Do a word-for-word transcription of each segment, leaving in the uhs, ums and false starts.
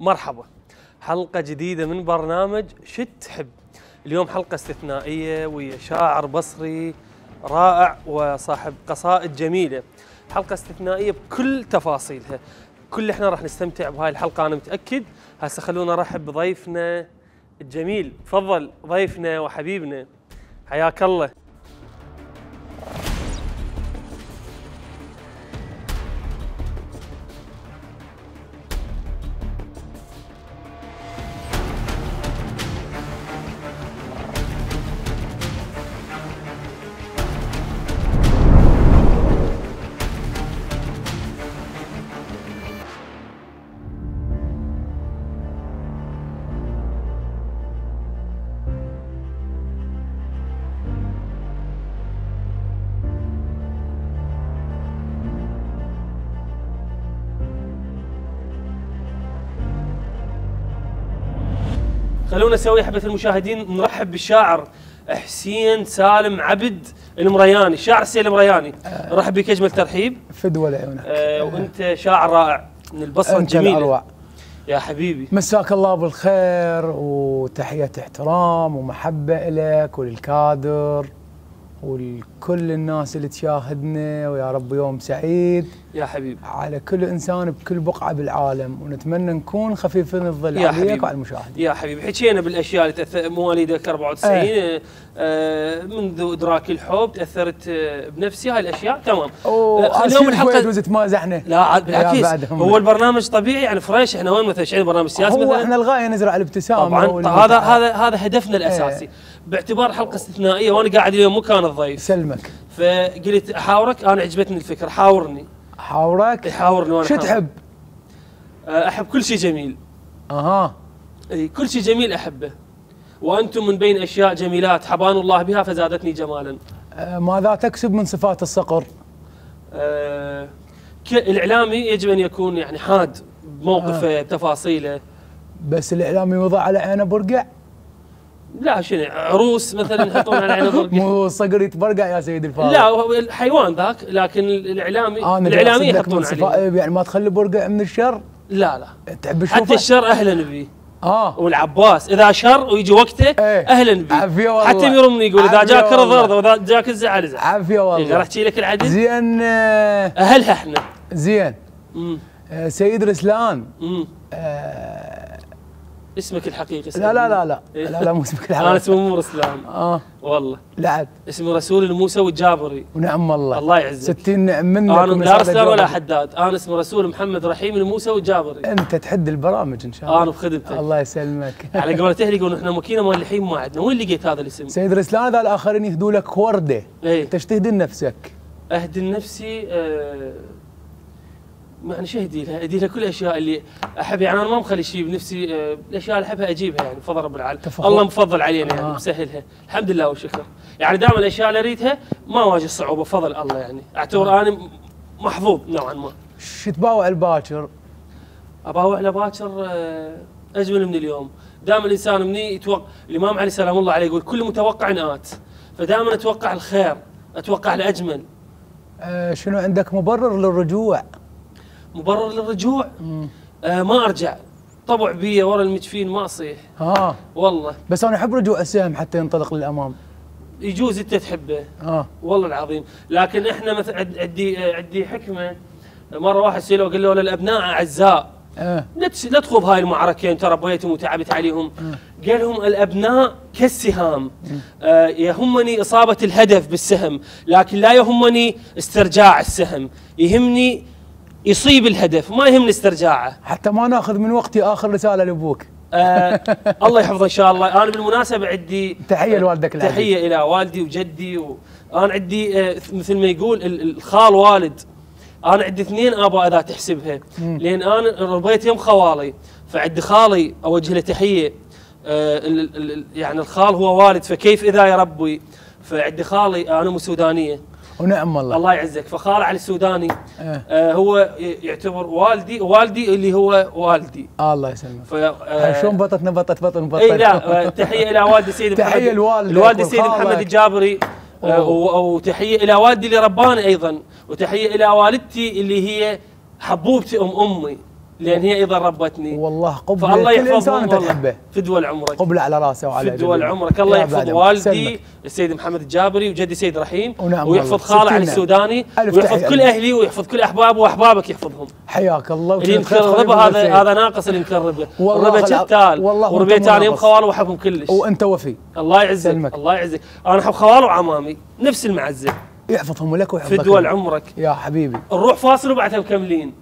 مرحبا، حلقة جديدة من برنامج شت تحب. اليوم حلقة استثنائية ويا شاعر بصري رائع وصاحب قصائد جميلة. حلقة استثنائية بكل تفاصيلها، كل احنا راح نستمتع بهاي الحلقة أنا متأكد. هسه خلونا نرحب بضيفنا الجميل. تفضل ضيفنا وحبيبنا، حياك الله. خلونا نسوي حبة المشاهدين نرحب بالشاعر حسين سالم عبد المرياني. الشاعر حسين المرياني، نرحب بك اجمل ترحيب. فدوى لعيونك. آه وانت شاعر رائع من البصره الجميله. الأروع يا حبيبي، مساك الله بالخير وتحية احترام ومحبة إلك وللكادر ولكل الناس اللي تشاهدنا، ويا رب يوم سعيد يا حبيبي على كل إنسان بكل بقعة بالعالم، ونتمنى نكون خفيفين الظل عليك وعلى المشاهدين. يا حبيبي، حكينا بالأشياء اللي تأثر. مواليدك أربعة وتسعين، اه. آه منذ إدراك الحب تأثرت بنفسي هاي الأشياء، تمام. اليوم الحلقة يجوز تمازحنا. لا بالعكس، هو البرنامج طبيعي يعني فريش. احنا وين مثلا شيء برنامج سياسي مثلا؟ هو احنا الغاية نزرع الابتسامة طبعا. هذا هذا هذا هدفنا الأساسي. اه. باعتبار حلقة استثنائية وانا قاعد اليوم مكان الضيف. سلمك. فقلت احاورك، انا عجبتني الفكرة، حاورني. حاورك؟ حاورني. وانا شو تحب؟ احب كل شيء جميل. اها. اي كل شيء جميل احبه. وانتم من بين اشياء جميلات حبان الله بها فزادتني جمالا. أه ماذا تكسب من صفات الصقر؟ أه الاعلامي يجب ان يكون يعني حاد بموقفه، أه. بتفاصيله. بس الاعلامي يوضع على عينه برقع؟ لا، شنو عروس مثلا يحطون على عينه برقع؟ مو الصقر يتبرقع يا سيدي الفاضل. لا، هو الحيوان ذاك، لكن الاعلامي آه الاعلامي يحطون عليه. يعني ما تخلي برقع من الشر؟ لا لا، تحب حتى الشر اهلا به. اه والعباس اذا شر ويجي وقته ايه. اهلا به. عافيه والله. حتى يرمني يقول اذا جاك رضا رضا واذا جاك الزعل زعل. عافيه والله. راح احكي لك العدل. زين. اهلها احنا. زين. امم آه سيد رسلان. امم آه اسمك الحقيقي؟ لا لا لا لا إيه؟ لا لا مو اسمك الحقيقي. انا اسمي مو رسلان. اه والله لا عاد اسمي رسول الموسوي الجابري. ونعم الله. الله يعزك. ستين نعم منك. انا لا رسلان ولا حداد، انا اسمي رسول محمد رحيم الموسوي الجابري. انت تحد البرامج ان شاء الله. انا بخدمتك. الله يسلمك. على قولة اهلي يقولون احنا ماكينه مال الحين ما عندنا. وين لقيت هذا الاسم؟ سيد رسلان هذا الاخرين يهدوا لك ورده. ايه؟ انت تهدي لنفسك؟ اهدي لنفسي. آه يعني شو اهدي لها؟ اهدي لها كل الاشياء اللي احب. يعني انا ما مخلي شيء بنفسي. آه الاشياء اللي احبها اجيبها، يعني بفضل رب العالمين. الله مفضل علينا يعني. آه. مسهلها الحمد لله والشكر. يعني دائما الاشياء اللي اريدها ما واجه صعوبه بفضل الله. يعني اعتبر انا محظوظ نوعا ما. شو تباوع الباكر؟ اباوع لباكر آه اجمل من اليوم. دائما الانسان مني يتوقع. الامام علي سلام الله عليه يقول كل متوقع آت. فدائما اتوقع الخير، اتوقع الاجمل. آه شنو عندك مبرر للرجوع؟ مبرر للرجوع؟ آه ما ارجع. طبع بي ورا المجفين ما اصيح. اه والله. بس انا احب رجوع السهم حتى ينطلق للامام. يجوز انت تحبه. اه والله العظيم. لكن احنا مثلا عندي عندي حكمه. مره واحد سأله قال له الابناء اعزاء. اه لا تخوض هاي المعركه، انت ربيتهم وتعبت عليهم. آه. قال لهم الابناء كالسهام. آه يهمني اصابه الهدف بالسهم، لكن لا يهمني استرجاع السهم. يهمني يصيب الهدف، ما يهمني استرجاعه. حتى ما ناخذ من وقتي اخر رساله لابوك. آه الله يحفظه ان شاء الله. انا بالمناسبه عندي تحيه لوالدك العزيز. تحيه الى والدي وجدي. وانا عندي آه مثل ما يقول الخال والد. انا عندي اثنين اباء اذا تحسبها. مم. لان انا ربيت يم خوالي، فعندي خالي اوجه له تحيه. آه يعني الخال هو والد، فكيف اذا يربي. فعندي خالي انا مو سودانيه. ونعم الله. الله يعزك. فخال علي السوداني آه. آه هو يعتبر والدي، والدي اللي هو والدي. آه الله يسلمك. ف آه شلون بطتنا بطت بطن بطت. اي لا، تحيه الى والدي سيدي محمد. تحيه لوالدك الوالد سيدي محمد الجابري. آه وتحيه الى والدي اللي رباني ايضا، وتحيه الى والدتي اللي هي حبوبتي ام امي لان هي ايضا ربتني. والله قبله فالله كل انسان يحفظهم انت والله. تحبه. فدوى عمرك. قبله على راسه وعلى فدوى عمرك. الله يحفظ والدي السيد محمد الجابري وجدي سيد رحيم، ونعم ويحفظ خالي علي السوداني، ويحفظ كل اهلي، ويحفظ كل احبابه واحبابك يحفظهم. حياك الله. اللي مكربه هذا هذا ناقص اللي مكربه. والله شتال وربيت انا يوم خوال واحبهم كلش. وانت وفي. الله يعزك. الله يعزك. انا احب خوال وعمامي نفس المعزه. يحفظهم لك ويحفظك. فدوى عمرك يا حبيبي. نروح فاصل وبعدها مكملين.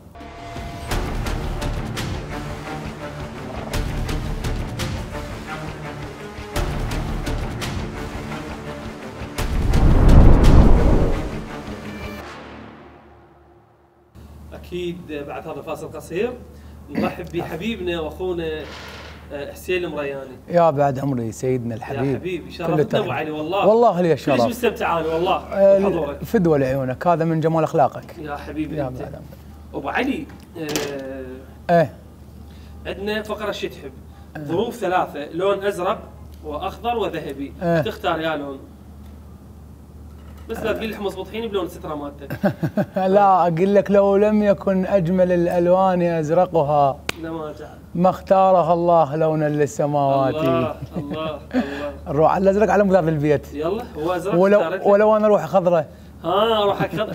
اكيد بعد هذا الفاصل قصير نرحب بحبيبنا واخونا حسين المرياني. يا بعد عمري سيدنا الحبيب. يا حبيبي شرفتنا ابو علي والله. والله لي الشرف. كلش مستمتع انا والله بحضورك. فدوى لعيونك، هذا من جمال اخلاقك. يا حبيبي يا انت. بعد عمري. ابو علي آه ايه عندنا فقره شو تحب؟ آه. ظروف ثلاثه، لون ازرق واخضر وذهبي، آه. تختار يا لون. بس لا تقول لي احنا مضبوطين بلون الستره مالتك. لا اقول لك لو لم يكن اجمل الالوان ازرقها ما ما اختارها الله لونا للسماوات. الله الله الله. نروح على الازرق على مقدار البيت. يلا هو ازرق. ولو ولو انا اروح خضره. ها اروح خضره.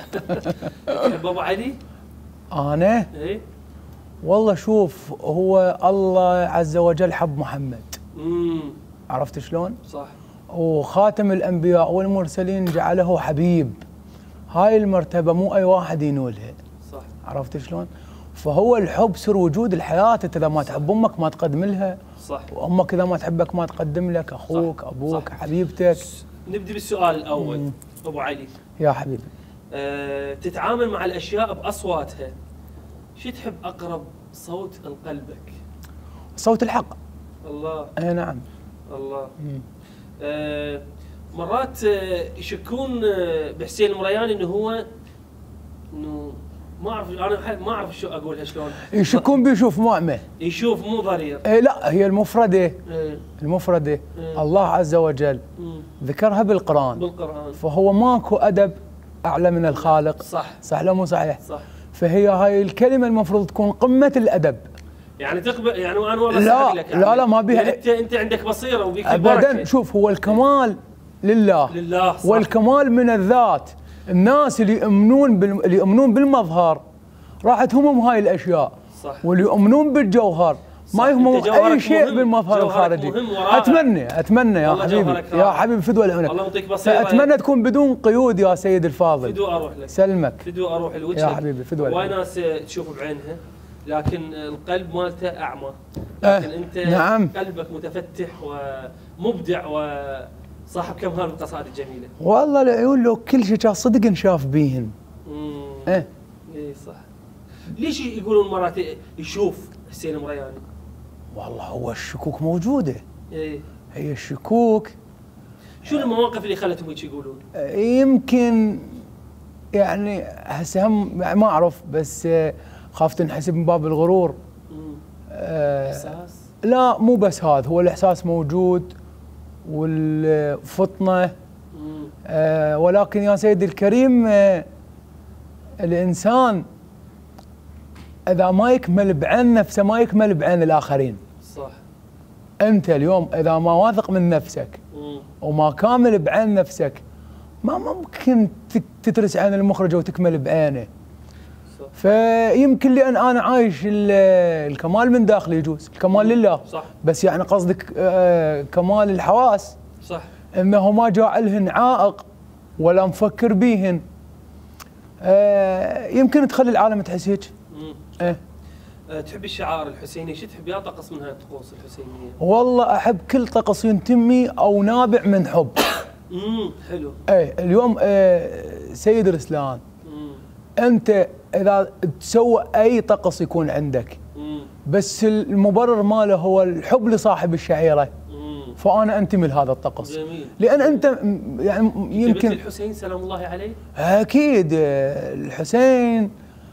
تحب ابو علي؟ انا؟ اي والله شوف، هو الله عز وجل حب محمد. امم عرفت شلون؟ صح. وخاتم الانبياء والمرسلين جعله حبيب. هاي المرتبه مو اي واحد ينولها. صح. عرفت شلون؟ فهو الحب سر وجود الحياه، انت اذا ما تحب امك ما تقدم لها. صح. وامك اذا ما تحبك ما تقدم لك اخوك، صح. ابوك، صح. حبيبتك. نبدي بالسؤال الاول. مم. ابو علي يا حبيبي، أه تتعامل مع الاشياء باصواتها، شو تحب اقرب صوت لقلبك؟ صوت الحق. الله. اي نعم. الله. آه مرات آه يشكون آه بحسين المرياني انه هو انه ما اعرف، انا ما اعرف شو اقولها شلون. يشكون بيشوف مؤمه. يشوف مو ضرير. اي لا، هي المفرده. إيه؟ المفرده إيه؟ الله عز وجل مم. ذكرها بالقران. بالقران. فهو ماكو ادب اعلى من الخالق. صح. صح لا مو صحيح؟ صح. فهي هاي الكلمه المفروض تكون قمه الادب. يعني تقبل يعني انا والله لا لك يعني. لا لا ما بيها. يعني انت انت عندك بصيره وبيك ابدا. شوف، هو الكمال لله. لله. صح. والكمال من الذات. الناس اللي يؤمنون بال... اللي يؤمنون بالمظهر راح تهمهم هاي الاشياء. صح. واللي يؤمنون بالجوهر ما يهمهم اي شيء بالمظهر الخارجي. اتمنى اتمنى يا حبيبي يا حبيبي فدوى العيونك. الله يعطيك بصيره. اتمنى تكون بدون قيود يا سيد الفاضل. فدوى اروح لك. سلمك. فدوى اروح لوجهك يا حبيبي فدوى. وايد ناس تشوف بعينها لكن القلب مالته اعمى. لكن انت نعم. قلبك متفتح ومبدع وصاحب كم هذه القصائد الجميله. والله العيون لو كل شيء كان صدق نشاف بيهن. امم ايه اي صح. ليش يقولون مرات يشوف حسين المرياني؟ والله هو الشكوك موجوده. ايه هي الشكوك. شو المواقف اللي خلتهم هيك يقولون؟ يمكن يعني هسه هم ما اعرف، بس خاف تنحسب من باب الغرور. امم آه احساس؟ لا مو بس هذا، هو الاحساس موجود والفطنه. آه ولكن يا سيدي الكريم، آه الانسان اذا ما يكمل بعين نفسه ما يكمل بعين الاخرين. صح. انت اليوم اذا ما واثق من نفسك مم. وما كامل بعين نفسك ما ممكن تترس عين المخرج وتكمل بعينه. صح. فيمكن لان انا عايش الكمال من داخلي يجوز، الكمال لله. صح. بس يعني قصدك آه كمال الحواس. صح. انه ما جاعلهن عائق ولا مفكر بيهن. آه يمكن تخلي العالم تحس هيك. ايه. أه تحب الشعار الحسيني، شو تحب يا طقس من هاي الطقوس الحسينيه؟ والله احب كل طقس ينتمي او نابع من حب. امم حلو. ايه اليوم آه سيد رسلان، امم انت اذا تسوي اي طقس يكون عندك، مم. بس المبرر ماله هو الحب لصاحب الشعيره، مم. فانا انتمي لهذا الطقس. جميل. لان انت يعني يمكن الحسين سلام الله عليه. اكيد الحسين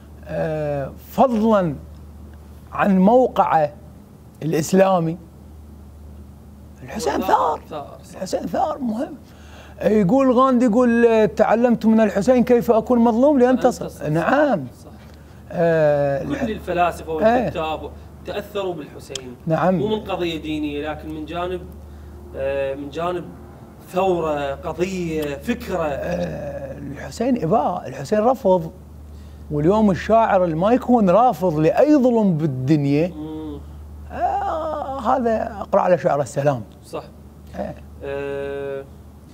فضلا عن موقعه الاسلامي، الحسين ثار. الحسين ثار مهم. يقول غاندي، يقول تعلمت من الحسين كيف اكون مظلوم لانتصر. نعم. صح. آه كل الفلاسفه والكتاب تاثروا بالحسين. نعم. مو من قضيه دينيه، لكن من جانب آه من جانب ثوره، قضيه، فكره. آه الحسين اباء، الحسين رفض. واليوم الشاعر اللي ما يكون رافض لاي ظلم بالدنيا آه هذا اقرا على شعر السلام. صح. آه. آه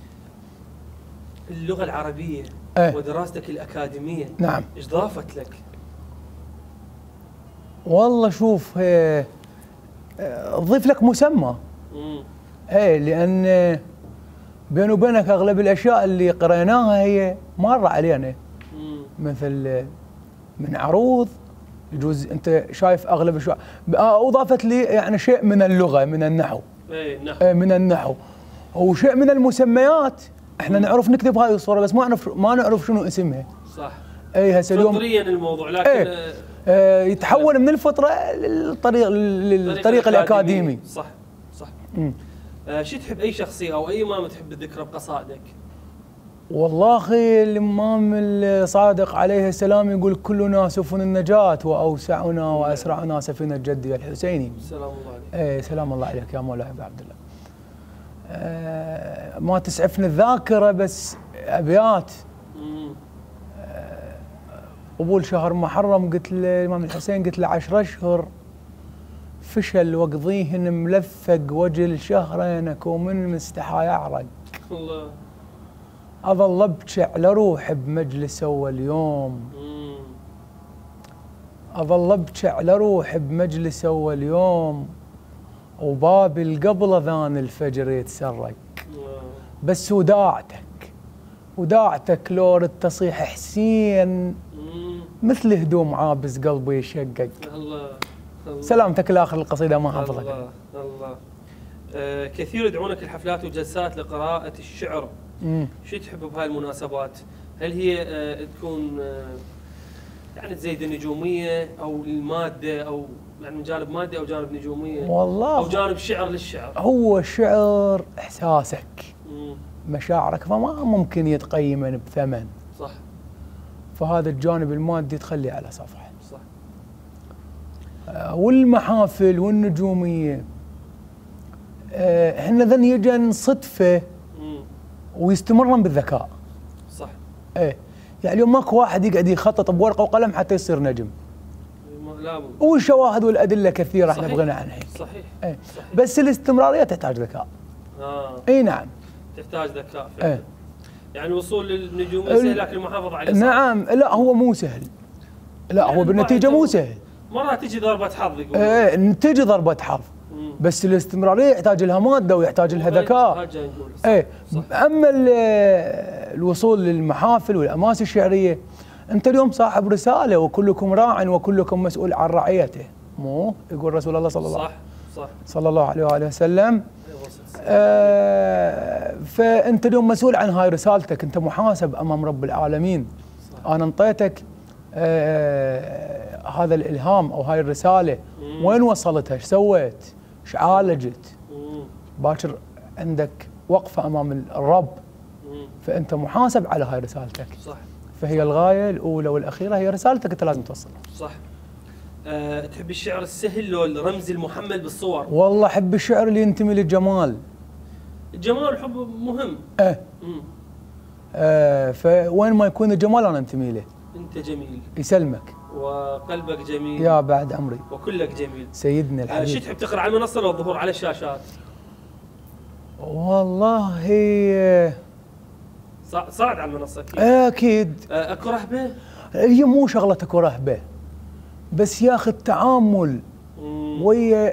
اللغه العربيه آه. ودراستك الاكاديميه نعم ايش ضافت لك؟ والله شوف آه آه اضيف لك مسمى. امم ايه لان بيني وبينك اغلب الاشياء اللي قريناها هي مره علينا. مم. مثل من عروض يجوز انت شايف اغلب الاشياء اضافت لي يعني شيء من اللغه، من النحو. ايه نحو. ايه من النحو وشيء من المسميات. احنا مم. نعرف نكتب هاي الصوره بس ما نعرف ما نعرف شنو اسمها. صح. اي هسه اليوم فطريا الموضوع لكن ايه آه آه يتحول من الفطره للطريق للطريق الاكاديمي. صح صح. امم آه شو تحب اي شخصيه او اي امام تحب الذكرى بقصائدك؟ والله اخي الامام الصادق عليه السلام يقول كلنا سفن النجاة واوسعنا واسرعنا سفينه جدي الحسيني. سلام الله عليك. ايه سلام الله عليك يا مولاي ابو عبد الله. آه ما تسعفني الذاكره بس ابيات. امم آه قبول شهر محرم قلت للامام الحسين قلت له عشر اشهر فشل وقضيهن ملفق وجل شهرين اكو من مستحى يعرق. الله. اظل ابكي على روحي بمجلس اول يوم. امم اظل ابكي على روحي بمجلس اول يوم وبابي القبل اذان الفجر يتسرق. بس وداعتك وداعتك لو ردت تصيح حسين مثل هدوم عابس قلبي يشقق. الله. الله. سلامتك لاخر القصيده ما حافظك. الله الله. آه كثير يدعونك الحفلات والجلسات لقراءة الشعر. امم شو تحب بهاي المناسبات؟ هل هي آه تكون آه يعني تزيد النجومية او المادة او يعني من جانب مادي او جانب نجومية؟ والله او جانب شعر للشعر. هو الشعر احساسك مم. مشاعرك فما ممكن يتقيمن بثمن. صح. فهذا الجانب المادي تخليه على صفحه. صح. آه والمحافل والنجوميه آه احنا ذن يجن صدفه مم. ويستمرن بالذكاء. صح. ايه يعني اليوم ماكو واحد يقعد يخطط بورقه وقلم حتى يصير نجم. لا. والشواهد والادله كثيره احنا صحيح. بغنى عنها. صحيح. ايه صحيح. بس الاستمراريه تحتاج ذكاء. اه اي نعم. تحتاج ذكاء فعلا. ايه يعني الوصول للنجومية سهل لكن المحافظة عليه صعب. نعم. لا هو مو سهل. لا يعني هو بالنتيجه مو سهل. مرات تجي ضربة حظ يقول. ايه تجي ضربه حظ. بس الاستمراريه يحتاج لها ماده ويحتاج لها ذكاء. ايه اما الوصول للمحافل والاماس الشعريه انت اليوم صاحب رساله وكلكم راع وكلكم مسؤول عن رعيته. مو يقول رسول الله صلى الله صح صح صلى الله عليه واله وسلم. آه فانت اليوم مسؤول عن هاي رسالتك، انت محاسب امام رب العالمين. صح. انا انطيتك آه هذا الالهام او هاي الرساله. مم. وين وصلتها؟ ايش سويت؟ ايش عالجت؟ مم. باكر عندك وقفه امام الرب. مم. فانت محاسب على هاي رسالتك. صح. فهي الغايه الاولى والاخيره هي رسالتك انت لازم توصلها. صح. أه تحب الشعر السهل لو الرمزي المحمل بالصور؟ والله احب الشعر اللي ينتمي للجمال. الجمال والحب مهم. ايه امم آه فوين ما يكون الجمال انا انتمي له. انت جميل. يسلمك. وقلبك جميل. يا بعد عمري. وكلك جميل. سيدنا الحبيب. أه شو تحب تقرا على المنصه لو الظهور على الشاشات؟ والله هي صعد على المنصه اكيد. اكيد. أه اكو رهبه؟ هي مو شغله اكو رهبه. بس يا اخي التعامل ويا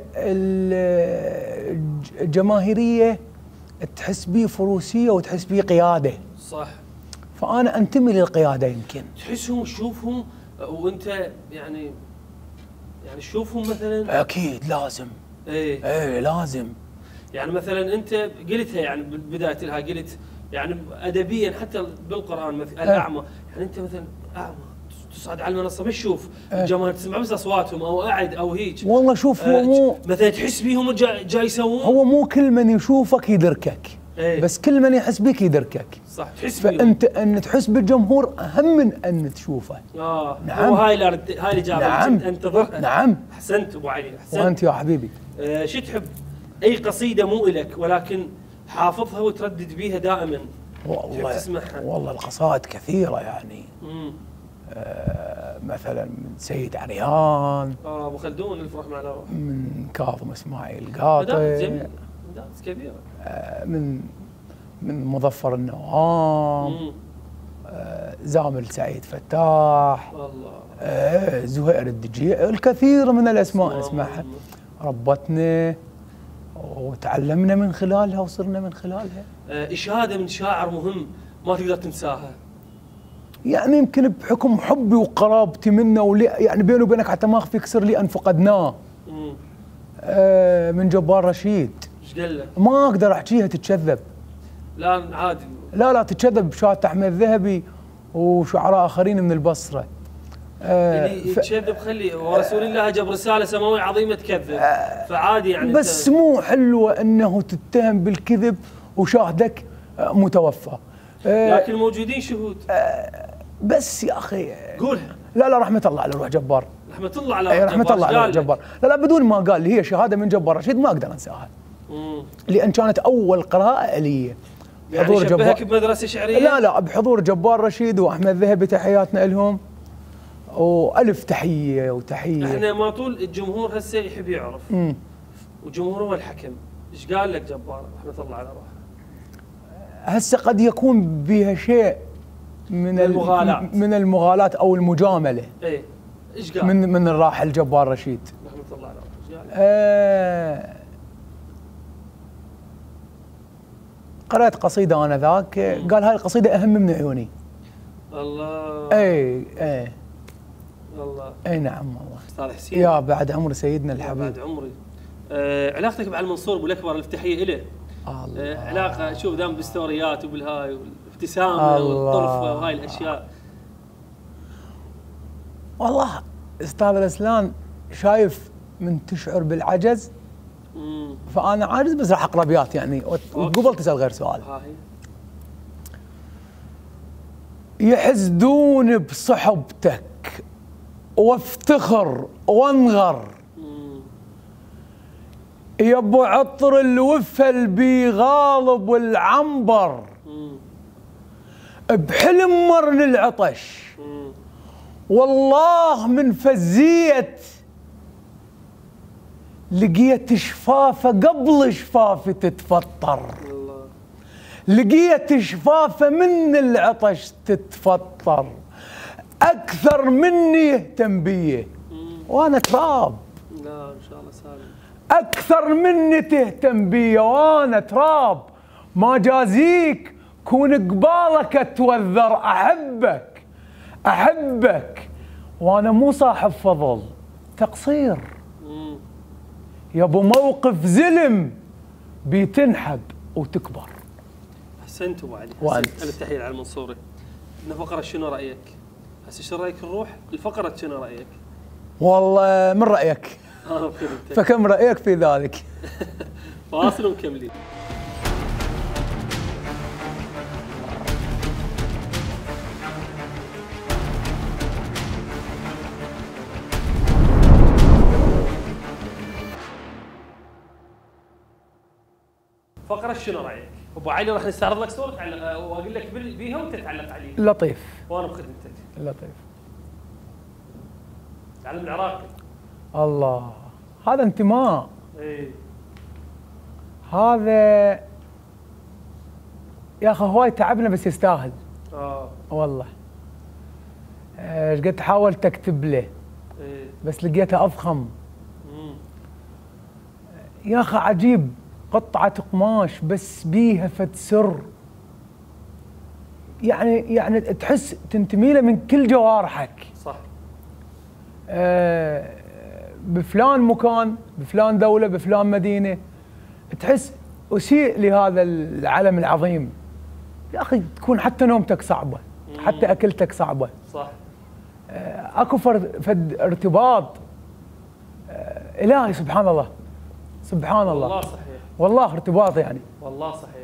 الجماهيريه تحس بيه فروسيه وتحس بيه قياده. صح. فانا انتمي للقياده يمكن. تحسهم تشوفهم وانت يعني يعني تشوفهم مثلا؟ اكيد لازم. ايه ايه لازم. يعني مثلا انت قلتها يعني بدايه لها قلت يعني ادبيا حتى بالقران مثلا الاعمى، يعني انت مثلا اعمى تصعد على المنصه ما تشوف الجماهير تسمع بس اصواتهم او قاعد او هيك. والله شوف هو مو مثلا تحس بيهم جاي جاي يسوون. هو مو كل من يشوفك يدركك. ايه. بس كل من يحس بك يدركك. صح، تحس بيهم. فانت ان تحس بالجمهور اهم من ان تشوفه. اه نعم. وهاي الأرد... هاي الاجابه نعم. اللي كنت انتظرها. نعم. احسنت ابو علي، احسنت. وانت يا حبيبي. آه شو تحب؟ اي قصيده مو الك ولكن حافظها وتردد بيها دائما. والله تسمعها. والله القصائد كثيره يعني. امم آه مثلا من سيد عريان، اه ابو خلدون الف رحمه على روحه، من كاظم اسماعيل قاطع، مدارس جميل، مدارس كبيره. آه من من مظفر النوام، امم آه زامل سعيد فتاح، الله، آه زهير الدجيع، الكثير من الاسماء اسماء نسمعها. مهمة. ربتنا وتعلمنا من خلالها وصرنا من خلالها. آه اشاده من شاعر مهم ما تقدر تنساها. يعني يمكن بحكم حبي وقرابتي منه ولي يعني بيني وبينك حتى ما اخفي كسر لي ان فقدناه. امم آه من جبار رشيد. ايش قال لك؟ ما اقدر احكيها تتكذب. لا عادي. لا لا تتكذب، شات احمد ذهبي وشعراء اخرين من البصره. آه اللي يتكذب خلي، ورسول الله جاب رساله سماويه عظيمه تكذب، آه فعادي يعني. بس مو حلوه انه تتهم بالكذب وشاهدك آه متوفى. آه لكن موجودين شهود. آه بس يا اخي قولها. لا لا رحمه الله على روح جبار. رحمه الله على روح جبار. رحمه الله على روح جبار. لا لا بدون ما قال لي هي شهاده من جبار رشيد ما اقدر انساها. امم لان كانت اول قراءه لي. يعني شبهك بمدرسه شعريه؟ لا لا بحضور جبار رشيد واحمد ذهبي، تحياتنا لهم. والف تحيه وتحيه. احنا ما طول الجمهور هسه يحب يعرف. امم والجمهور هو الحكم، ايش قال لك جبار رحمه الله على روحه؟ هسه قد يكون بها شيء من المغالاة من المغالاة او المجامله. ايه ايش قال؟ من من الراحل جبار رشيد رحمه الله على روحه، ايش قال؟ آه قرأت قصيدة آنذاك قال هاي القصيدة أهم من عيوني. الله. اي اي الله. اي نعم والله. استاذ حسين. يا بعد عمر سيدنا الحبيب. بعد عمري. آه علاقتك مع المنصور ابو الاكبر التحية له. الله. آه علاقة شوف دام بالستوريات وبالهاي والابتسامة والطرفة وهاي الاشياء. والله استاذ الاسلان شايف من تشعر بالعجز. امم فانا عاجز بس راح اقرا ابيات يعني وقبل تسال غير سؤال. هاي. يحسدون بصحبتك وافتخر وانغر يا ابو عطر الوفل بي غالب والعنبر بحلم مر للعطش والله من فزية لقيت شفافة قبل شفافي تتفطر. لقيت شفافة من العطش تتفطر أكثر مني يهتم بيه وأنا تراب. لا إن شاء الله سالم. أكثر مني تهتم بيه وأنا تراب ما جازيك كون قبالك أتوذر. أحبك أحبك وأنا مو صاحب فضل تقصير يا أبو موقف زلم بيتنحب وتكبر. احسنت ابو علي. وانت التحيه على المنصوري. الفقره شنو رايك؟ هسه شو رايك نروح الفقره شنو رايك؟ والله من رايك؟ اه فكم رايك في ذلك؟ فاصل ومكملين. فقره شنو رايك؟ ابو علي راح نستعرض لك صوره تعلق واقول لك بيها وانت تعلق عليها. لطيف. وانا بخدمتك. لطيف. تعلم العراقي. الله هذا انتماء. اي هذا يا اخي هواي تعبنا بس يستاهل. اه والله ايش قد حاولت اكتب له اي بس لقيته افخم. امم يا اخي عجيب قطعة قماش بس بيها فد سر يعني يعني تحس تنتمي له من كل جوارحك. صح. آه بفلان مكان بفلان دولة بفلان مدينة تحس أسيء لهذا العلم العظيم. يا أخي تكون حتى نومتك صعبة حتى أكلتك صعبة. صح. آه أكو فد ارتباط آه إلهي سبحان الله سبحان الله. والله صحيح. والله ارتباط يعني. والله صحيح.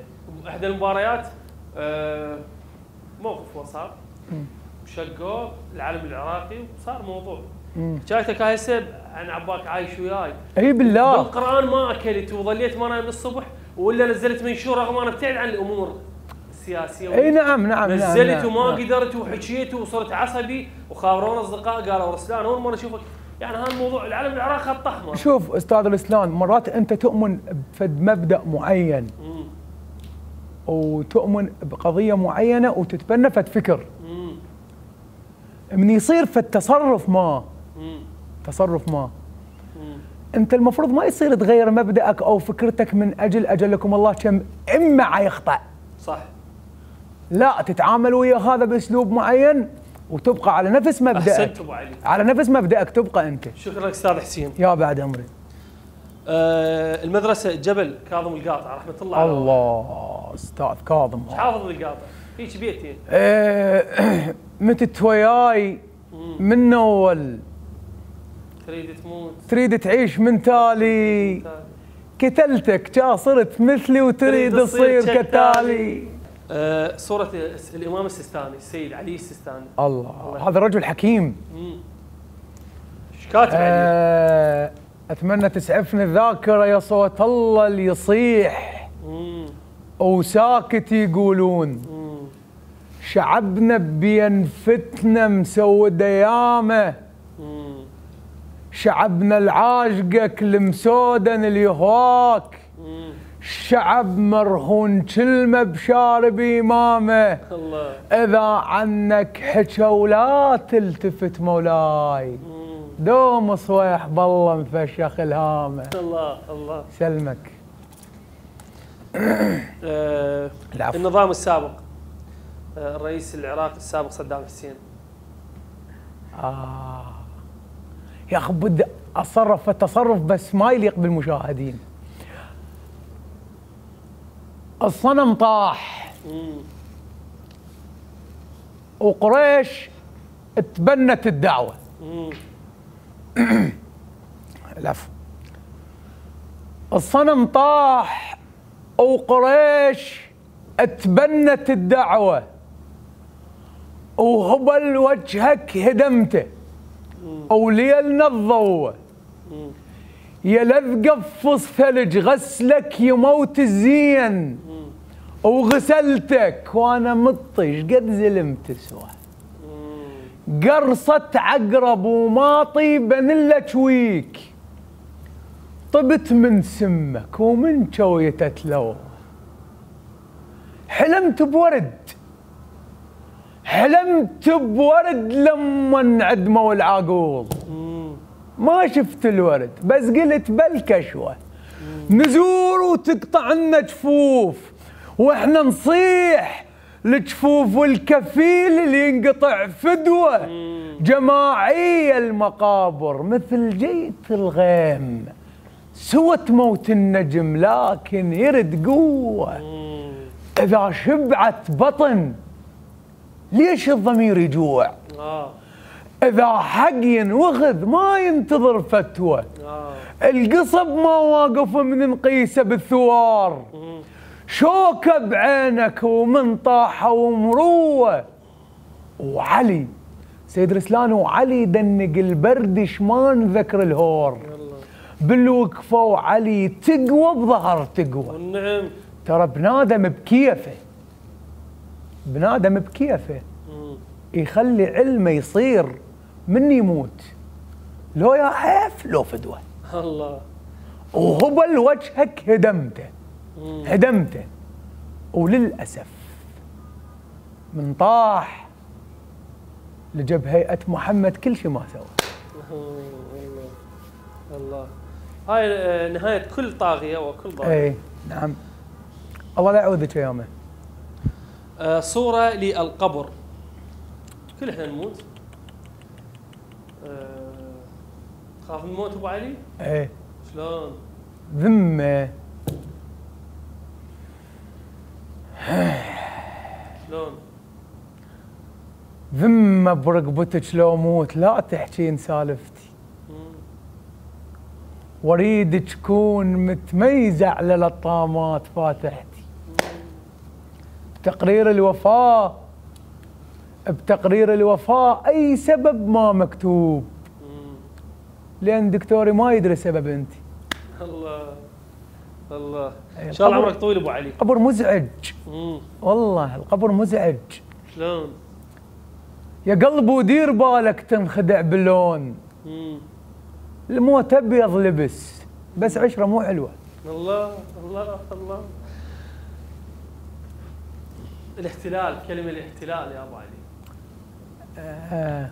باحدى المباريات آه موقف وصار شقوا العلم العراقي وصار موضوع. حكايتك هاي هسه عن عباك عايش وياي. اي بالله. بالقران ما اكلت وظليت ما نايم الصبح ولا نزلت منشور رغم انا ابتعد عن الامور السياسيه. اي نعم نعم نزلت نعم وما نعم. قدرت وحكيت وصرت عصبي وخابرون اصدقاء قالوا رسلان اول مره اشوفك يعني هذا الموضوع العلم العراقي خط احمر. شوف استاذ الاسلام مرات انت تؤمن بفد مبدا معين مم. وتؤمن بقضيه معينه وتتبنى فد فكر. مم. من يصير فد تصرف ما مم. تصرف ما مم. انت المفروض ما يصير تغير مبدأك او فكرتك من اجل اجلكم الله كم اما يخطأ. صح. لا تتعامل ويا هذا باسلوب معين وتبقى على نفس مبدأك. احسنت ابو علي. على نفس مبدأك تبقى انت. شكرا لك استاذ حسين. يا بعد امري. آه المدرسه جبل كاظم القاطع رحمه الله عليه. الله استاذ كاظم. حافظ القاطع هيك بيتي. آه متت وياي من اول تريد تموت تريد تعيش من تالي كتلتك جا صرت مثلي وتريد تصير كتالي. آه صورة الإمام السيستاني السيد علي السيستاني. الله, الله. هذا رجل حكيم. ايش كاتب آه أتمنى تسعفني الذاكرة يا صوت الله اللي يصيح مم. وساكت يقولون مم. شعبنا بين فتنة مسودة يامه مم. شعبنا العاشقك المسودن اللي يهواك شعب مرهون كلمة بشارب إمامه الله. إذا عنك حكى ولا تلتفت مولاي مم. دوم صويح بالله مفشخ الهامه. الله الله سلمك. آه النظام السابق آه الرئيس العراقي السابق صدام حسين. آه يا أخي بدي أتصرف التصرف بس ما يليق بالمشاهدين. الصنم طاح مم. وقريش تبنت الدعوة. العفو. الصنم طاح وقريش تبنت الدعوة وهبل وجهك هدمته وليلنا الضوء يا لذ قفص ثلج غسلك يموت الزين وغسلتك وانا مطش قد زلمت سوا قرصة عقرب وما طيبا الا شويك طبت من سمك ومن شويته تلو حلمت بورد حلمت بورد لما انعدموا العقول ما شفت الورد بس قلت بالكشوة نزور وتقطع لنا جفوف واحنا نصيح الجفوف والكفيل اللي ينقطع فدوة جماعية المقابر مثل جيت الغيم سوت موت النجم لكن يرد قوة إذا شبعت بطن ليش الضمير يجوع إذا حق ينوخذ ما ينتظر فتوى القصب ما واقف من نقيسه بالثوار شوكة بعينك ومن طاحة ومروة وعلي سيد رسلان وعلي دنق البرد شمان ذكر الهور بالوقفة وعلي تقوى بظهر تقوى. نعم. ترى بنادم بكيفه بنادم بكيفه يخلي علمه يصير من يموت لو يا حيف لو فدوه. الله. وهبل وجهك هدمته هدمته وللأسف من طاح لجب هيئة محمد كل شيء ما سوى. الله الله. هاي نهاية كل طاغية وكل ضال. اي نعم. الله لا يعوذك يومه. آه صورة للقبر. كل احنا نموت. آه تخاف من الموت ابو علي؟ ايه. شلون؟ ذمة. شلون؟ ذمة برقبتك لو موت لا تحكين سالفتي. واريد تكون متميزة على لطامات فاتحتي. بتقرير الوفاة بتقرير الوفاة أي سبب ما مكتوب. مم. لأن دكتوري ما يدري سبب أنت. الله الله. أي ان شاء الله القبر- عمرك طويل ابو علي. قبر مزعج مم. والله، القبر مزعج. شلون؟ يا قلب ودير بالك تنخدع باللون، مم. الموت ابيض لبس بس عشره مو حلوه. الله الله الله. الاحتلال، كلمة الاحتلال يا ابو علي. آه.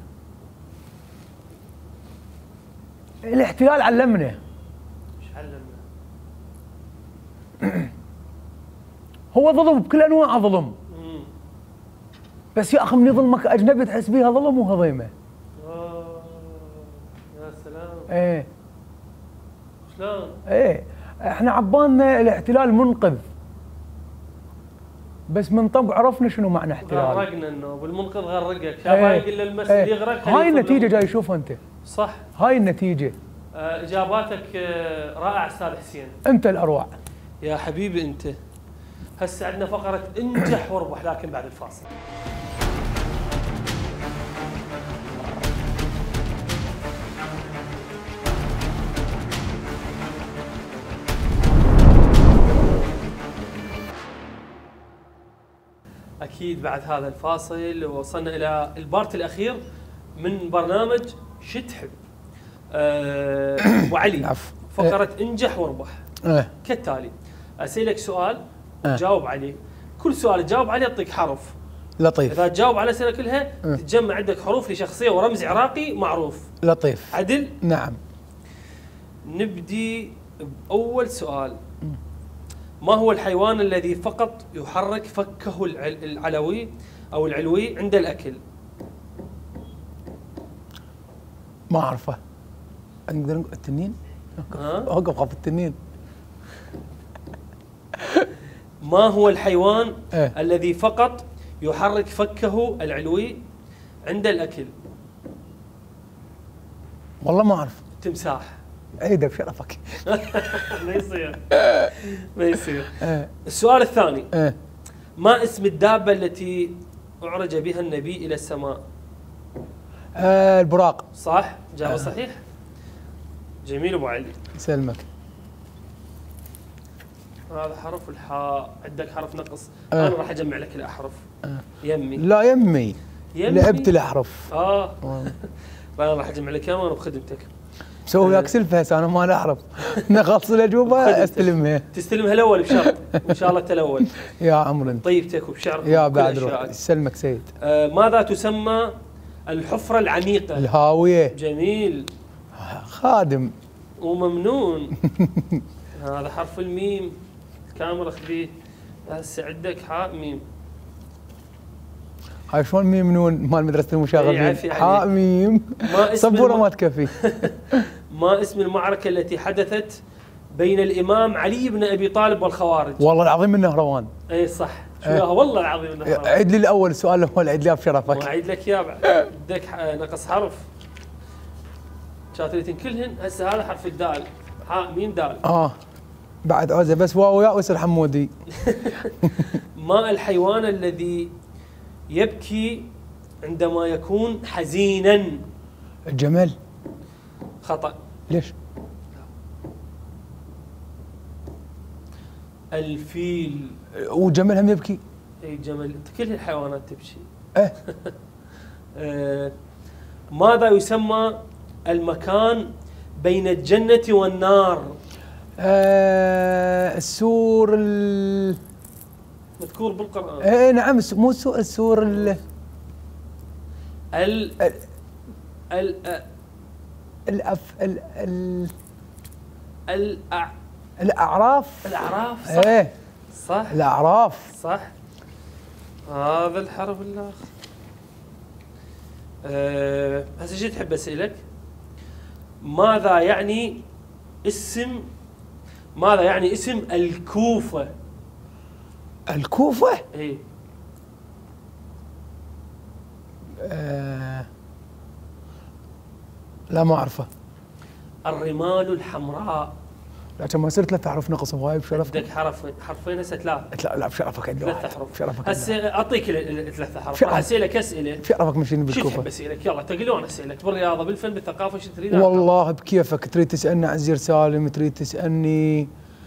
الاحتلال علمنا، ايش علمنا؟ هو ظلم بكل انواع ظلم، مم. بس يا اخي من يظلمك اجنبي تحس بيها ظلم وهضيمه. آه. يا سلام. ايه شلون؟ ايه احنا عبالنا الاحتلال منقذ، بس من طب عرفنا شنو معنى احتلال. غرقنا النوب، المنقذ غرقك، شافها يقول له المس إيه. يغرق. هاي النتيجه جاي شوفها انت، صح. هاي النتيجه. آه، اجاباتك آه، رائعه استاذ حسين. انت الاروع. يا حبيبي انت. هسه عندنا فقره انجح واربح لكن بعد الفاصل. اكيد بعد هذا الفاصل وصلنا الى البارت الاخير من برنامج شو تحب. أه ابو علي، عفو. فقره انجح واربح ايه كالتالي. اسالك سؤال أه. تجاوب عليه، كل سؤال تجاوب عليه يعطيك حرف. لطيف اذا تجاوب على الاسئله كلها أه. تتجمع عندك حروف لشخصيه ورمز عراقي معروف. لطيف. عدل؟ نعم. نبدي باول سؤال. ما هو الحيوان الذي فقط يحرك فكه العل- العلوي او العلوي عند الاكل؟ ما اعرفه. نقدر نقول التنين؟ ها؟ اوقف خاف التنين. ما هو الحيوان إيه. الذي فقط يحرك فكه العلوي عند الاكل؟ والله ما اعرف. تمساح. عيده بشرفك. ما يصير ما يصير. ايه السؤال الثاني. ايه ما اسم الدابة التي أعرج بها النبي إلى السماء؟ آه البراق. صح؟ جواب صحيح؟ جميل أبو علي. يسلمك. هذا حرف الحاء، عندك حرف نقص. آه. أنا راح أجمع لك الأحرف. آه. يمي. لا يمي, يمي. لعبت الاحرف. آه أنا راح أجمع لك كمان بخدمتك. مسوي وياك آه. سلفه هسه انا ما لا اعرف. نخلص الاجوبه بخدمتك. استلمها. تستلمها الأول بشرط، وإن شاء الله أنت الأول. يا عمر انت. طيبتك وبشعرك يا وكل بعد روح. أشيائك. يسلمك سيد. آه ماذا تسمى الحفرة العميقة؟ الهاويه. جميل خادم. وممنون. هذا حرف الميم. الكاميرا خذيه. هسه عندك حاء ميم. هاي شلون ميم نون مال مدرسه إي، المشاغبين؟ عافية حاء عليك. ميم. ما اسم صبوره الم... ما تكفي. ما اسم المعركة التي حدثت بين الإمام علي بن أبي طالب والخوارج؟ والله العظيم النهروان. اي صح. شو إيه. لها والله العظيم انه حرام. عيد لي الاول السؤال الاول عيد لي بشرفك. واعيد لك اياه بعد. بدك ح- نقص حرف. شاطرتين كلهن. هسه هذا حرف الدال. حاء ميم دال. اه بعد عوزه بس واو ياء ويصير حمودي. ما الحيوان الذي يبكي عندما يكون حزينا؟ الجمل. خطأ. ليش؟ الفيل. والجمل هم يبكي. اي جمل. انت كل الحيوانات تبكي. ايه آه، ماذا يسمى المكان بين الجنة والنار؟ آه السور ال... مذكور بالقرآن. ايه نعم الس- مو السور السور ال... ال ال... ال الأف... ال... ال... الأع- الاعراف. الأعراف. صح. ايه صح الاعراف. صح. هذا الحرف الآخر. أه هسه شو تحب أسألك؟ ماذا يعني اسم ماذا يعني اسم الكوفة؟ الكوفه. اي آه... لا ما اعرفه. الرمال الحمراء. لكن ما يصير ثلاث احرف نقص هواي بشرفك. عندك حرف حرفين هسه ثلاث. لا لا بشرفك عندي ثلاث احرف. بشرفك هسه اعطيك الثلاث احرف راح اسالك اسئله. بشرفك مشيني شو بالكوفه. تحب اسالك؟ يلا تقلون اسالك بالرياضه بالفن بالثقافه شو تريد؟ والله بكيفك. تريد تسالني عن زير سالم، تريد تسالني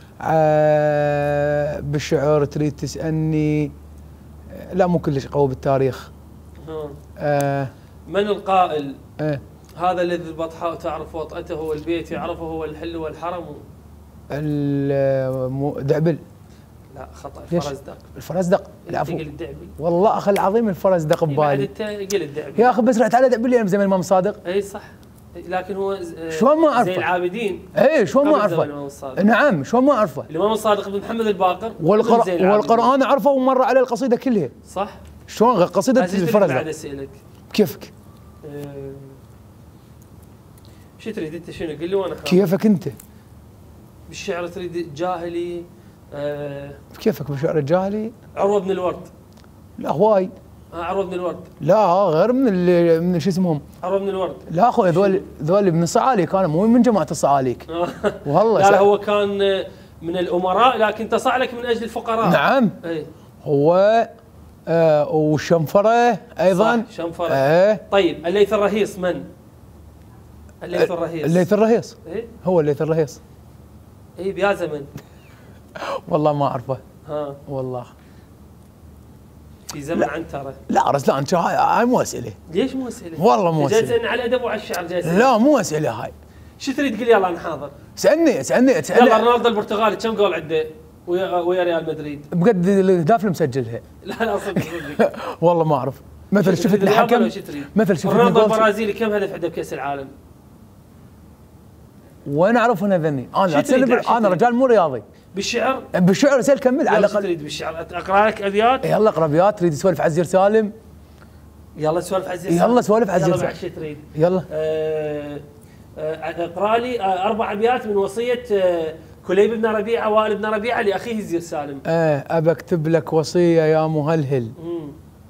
آه بالشعر، تريد تسالني لا مو كلش قوي بالتاريخ. آه من القائل آه هذا الذي البطحاء تعرف وطأته والبيت يعرفه هو الحل والحرم؟ دعبل. لا خطأ. الفرزدق. الفرزدق. العفو. قل الدعبل. والله اخي العظيم الفرزدق ببالي. بعد انت قل الدعبل. يا اخي بس رحت على دعبل ايام زمن الامام الصادق. اي صح. لكن هو شلون ما اعرفه؟ زين العابدين. اي شلون ما اعرفه؟ نعم شلون ما اعرفه؟ الامام الصادق بن محمد الباقر. والقر... والقران اعرفه ومر على القصيده كلها. صح. شلون قصيده الفرزدق؟ بعد اسالك. كيفك؟ أه... شو تريد انت شنو؟ قل لي وانا كيفك انت؟ بالشعر تريد جاهلي؟ أه... كيفك بالشعر الجاهلي؟ عروه بن الورد. لا هواي. اه عروه بن الورد. لا غير من اللي من شو اسمهم؟ عروه بن الورد. لا اخوي ذول ذول من الصعاليك، انا مو من جماعه الصعاليك. والله لا, لا هو كان من الامراء لكن تصعلك من اجل الفقراء. نعم. اي هو آه والشنفره ايضا. صح شنفره. آه. طيب الليث الرهيص من؟ الليث الرهيص. الليث الرهيص. اي هو الليث الرهيص. اي بيا زمن. والله ما اعرفه. ها والله في زمن عنتره. لا رسلان انت هاي مو اسئله. ليش مو اسئله؟ والله مو اسئله. جاي على الادب وعلى الشعر جاي. لا مو اسئله هاي. شو تريد تقول؟ يلا انا حاضر. اسالني اسالني اسالني. يلا رونالدو البرتغالي كم جول عنده ويا ويا ريال مدريد؟ بقد الاهداف اللي مسجلها. لا لا صدق صدق. والله ما اعرف. مثل شفت الحكم مثل شفت رونالدو البرازيلي كم هدف عنده بكاس العالم؟ وين اعرف انا ذني؟ انا انا رجال مو رياضي. بالشعر؟ بالشعر اسال كمل على الاقل. تريد بالشعر اقرا لك ابيات؟ يلا اقرا ابيات. تريد تسولف على زير سالم؟ يلا سولف على زير سالم. يلا سولف على زير سالم. يلا شو تريد؟ يلا آه اقرا لي اربع ابيات من وصيه آه كليب بن ربيعه وائل بن ربيعه لاخيه زير سالم. ايه ابى اكتب لك وصيه يا مهلهل. امم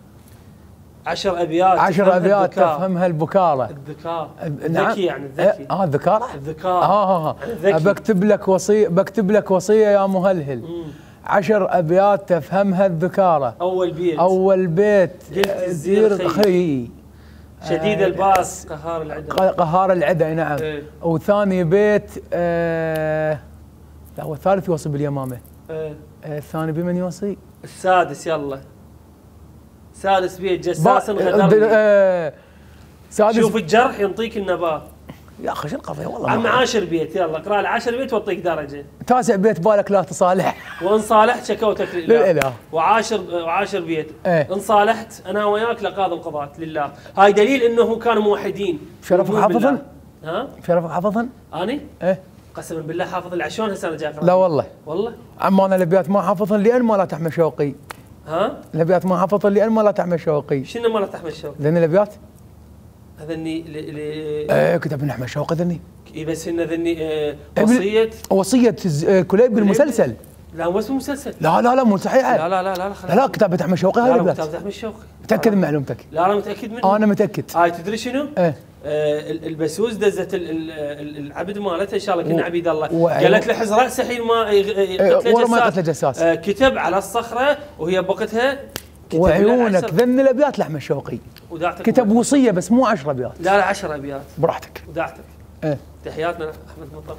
عشر ابيات. عشر ابيات تفهمها البكاره. الذكاء. الذكي يعني الذكي. اه الذكاره؟ الذكاء. اه اه ابى اكتب لك وصيه بكتب لك وصيه يا مهلهل. مم. عشر ابيات تفهمها الذكاره. اول بيت. اول بيت قلت الزير خي شديد آه الباس قهار العدا. قهار العدا نعم. ايه. وثاني بيت آه لا هو الثالث يوصي باليمامه. ايه. آه الثاني بمن يوصي؟ السادس يلا. سادس بيت جساس غدرني. آه سادس شوف الجرح ينطيك النبات. يا اخي شو القضيه والله. عم عاشر بيت يلا اقرا لي عشر بيت واعطيك درجه. تاسع بيت بالك لا تصالح. وان صالحت شكوتك لله. لله. وعاشر وعاشر بيت. ايه؟ ان صالحت انا وياك لقاضي القضاة لله. هاي دليل انه كانوا موحدين. شرفك حافظا؟ ها؟ شرفك حافظا؟ اني؟ ايه قسما بالله حافظ العشون هسه انا جاي اقرا. لا والله. والله؟ عم انا الابيات ما حافظا لان ما لا تحمل شوقي. ها؟ الابيات ما حافظا لان ما لا تحمل شوقي. شنو ما لا تحمل شوقي؟ ذني الابيات؟ هذني ل... ل... ايه كتب ابن احمد شوقي ذني. اي بس انه ذني آه وصيه وصيه كليب بالمسلسل. لا مو اسمه مسلسل. لا لا لا مو صحيحه. لا لا لا لا لا لا كتابة احمد شوقي هاي الابيات. كتابة احمد شوقي. متاكد من معلومتك؟ لا انا متاكد منه. انا متاكد. هاي تدري شنو؟ ايه آه البسوس دزت ال ال العبد مالته ان شاء الله كنا عبيد الله. و... قالت له حز راسه حين ما يقتله ورا ما يقتله جساس. آه كتب على الصخره وهي بوقتها وعيونك ذن الابيات لاحمد شوقي. كتب وصيه بس مو عشر ابيات. لا لا عشر ابيات. براحتك. وداعتك. ايه تحياتنا احمد مطر.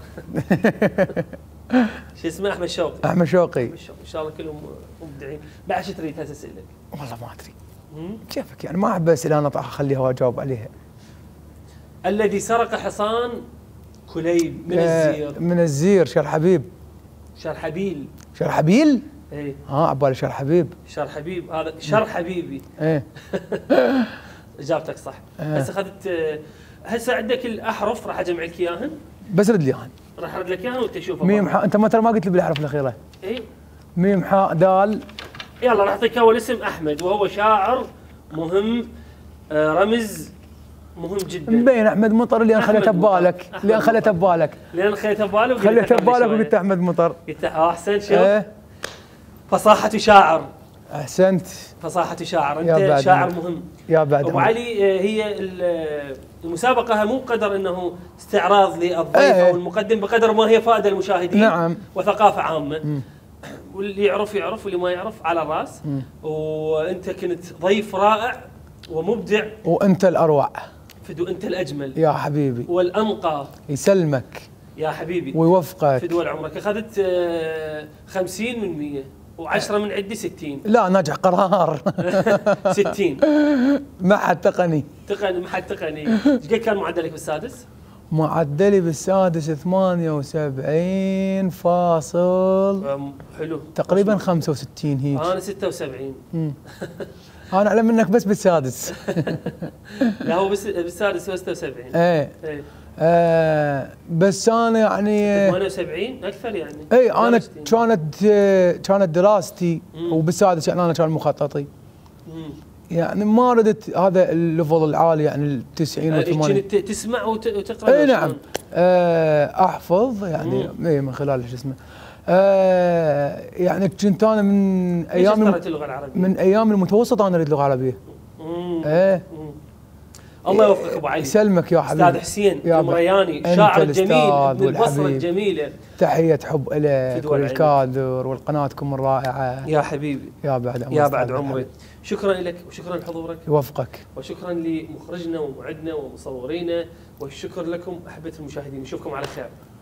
شو اسمه احمد شوقي. احمد شوقي. ان شاء الله كلهم مبدعين. بعد شو تريد هسه اسالك؟ والله ما ادري. كيفك يعني ما احب اسئله انا اخليها واجاوب عليها. الذي سرق حصان كليب من آه الزير. من الزير شرحبيب. شرحبيل. شرحبيل؟ ايه ها عبالي شرحبيب. شرحبيب هذا شر حبيبي. ايه اجابتك صح. آه. هسه اخذت هسه عندك الاحرف راح اجمع لك اياهن. بس رد لي اياهن. راح ارد لك اياهن وانت تشوفها. ميم حاء انت ما ترى ما قلت لي بالاحرف الاخيره. اي ميم حاء دال. يلا راح اعطيك اول اسم احمد وهو شاعر مهم آه رمز مهم جدا. مبين احمد مطر اللي انا خليته ببالك اللي انا خليته ببالك لان خليته ببالك خليته ببالك وقلت احمد مطر. قلت اه احسن شوف ايه فصاحة شاعر احسنت. فصاحه شاعر، يا انت بعد شاعر عمرك. مهم. يا بعد ابو عمرك. علي، آه، هي ال- المسابقه مو بقدر انه استعراض للضيف إيه. او المقدم، بقدر ما هي فائده للمشاهدين. نعم. وثقافه عامه. مم. واللي يعرف يعرف واللي ما يعرف على الراس. مم. وانت كنت ضيف رائع ومبدع. وانت الاروع فدو انت الاجمل يا حبيبي. والانقى يسلمك يا حبيبي ويوفقك. في دول عمرك. اخذت آه، خمسين من مية وعشرة من عندي ستين. لا ناجح قرار. ستين معهد تقني. تقني، محل تقني. ايش قد كان معدلك بالسادس؟ معدلي بالسادس ثمانية وسبعين فاصل أم، حلو تقريبا خمسة وستين هيك. انا ستة وسبعين. مم. انا اعلى منك بس بالسادس. لا هو بس بالسادس هو ستة وسبعين. ايه ايه آه بس انا يعني ثمانية وسبعين اكثر يعني. اي انا درجتين. كانت آه، كانت دراستي مم. وبالسادس يعني انا كان مخططي مم. يعني ما ردت هذا الليفل العالي يعني ال تسعين و آه، ثمانين. كنت تسمع وت- وتقرا؟ اي ولا نعم شلون؟ آه احفظ يعني اي من خلال شو اسمه آه يعني كنت انا من ليش ايام اخترت اللغه العربيه؟ من ايام المتوسط انا اريد لغه عربيه. مم. ايه مم. الله يوفقك ابو علي. يسلمك يا حبيبي. استاذ حسين يا المرياني، أنت شاعر الأستاذ جميل ابن البصره والحبيب. الجميله. تحية حب في لك دول والكادر والقناتكم الرائعة. يا حبيبي يا بعد عمري. يا بعد أستاذ عمري. الحبيب. شكرا لك وشكرا لحضورك يوفقك. وشكرا لمخرجنا ومعدنا ومصورينا، والشكر لكم احبتي المشاهدين. نشوفكم على خير.